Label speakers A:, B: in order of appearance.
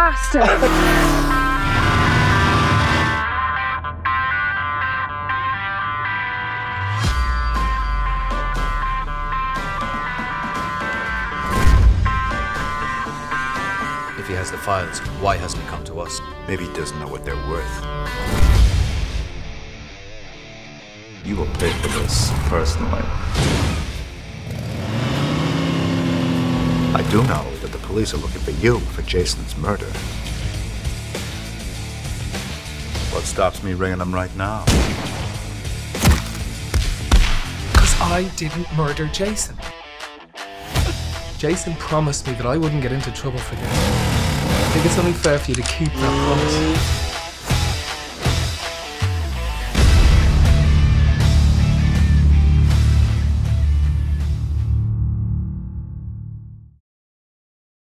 A: bastard!
B: If he has the files, why hasn't he come to us?
C: Maybe he doesn't know what they're worth. You will pay for this personally. I do know that the police are looking for you for Jason's murder. What stops me ringing them right now?
D: Because I didn't murder Jason. Jason promised me that I wouldn't get into trouble for this. I think it's only fair for you to keep that promise.